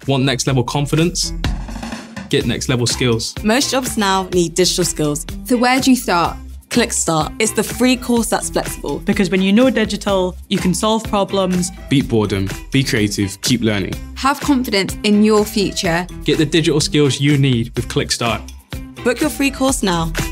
Want next level confidence? Get next level skills. Most jobs now need digital skills. So where do you start? ClickStart. It's the free course that's flexible. Because when you know digital, you can solve problems. Beat boredom, be creative, keep learning. Have confidence in your future. Get the digital skills you need with ClickStart. Book your free course now.